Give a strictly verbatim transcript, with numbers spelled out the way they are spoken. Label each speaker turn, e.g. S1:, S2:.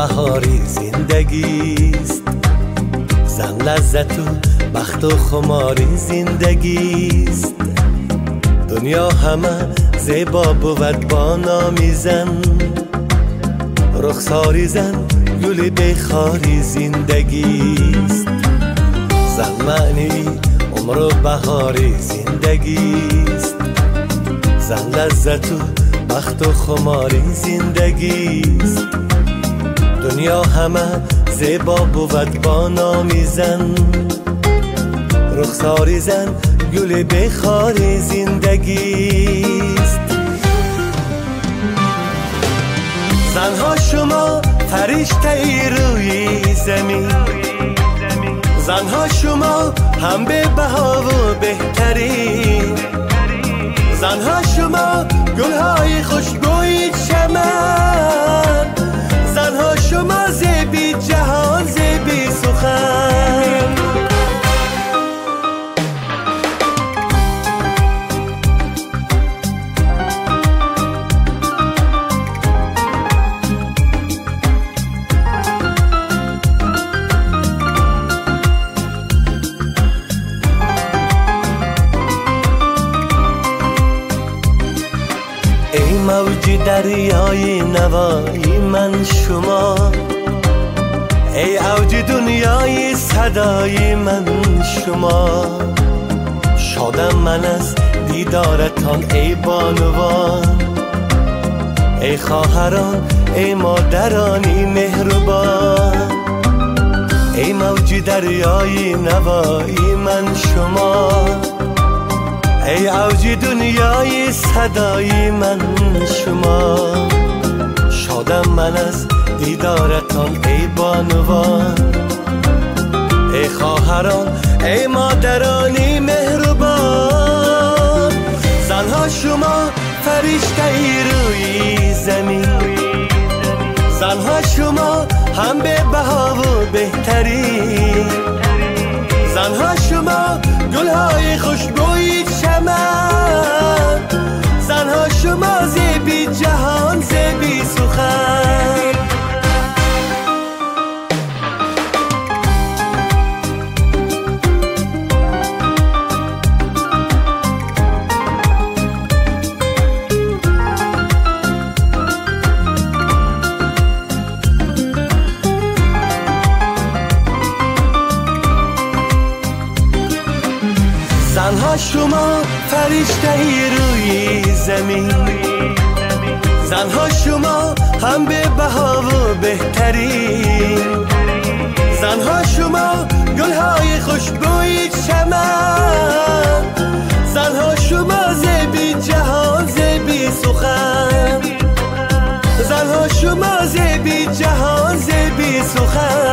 S1: بهاری زندگیست، زن لذت و بخت و خماری زندگیست. دنیا همه زیبا بود با نامی زن، رخساری زن گل بخاری زندگیست. زن معنی عمر و بهاری زندگیست، زن لذت و بخت و خماری زندگیست. دنیا همه زیبا بود با نامی زن، رخساری زن گل بخاری زندگیست. زنها شما فرشته ای روی زمین، زنها شما هم به بها و بهترین، زنها شما گلهای خوشبوی چمن، زنها شما زیبی جهان زیبی سخن. ای موج دریای نوایی من شما، ای اوج دنیای صدای من شما. شادم من از دیدارتان ای بانوان، ای خواهران ای مادرانی مهربان. ای موج دریای نوایی من شما، ای اوج دنیای صدای من شما. شادم من از دیدارتان ای بانوان، ای خواهران ای مادرانی مهربان. زنها شما فرشته ای روی زمین، زنها شما هم به بها و بهترین، زنها شما گلهای خوشبوی چمن، زنها شما زیبی جهان زیبی سخن. زنها شما فرشته ای روی زمین، زنها شما هم به بها و بهترین، زنها شما گلهای خوشبوی چمن، زنها شما زیبی جهان زیبی سخن، زنها شما زیبی جهان زیبی سخن.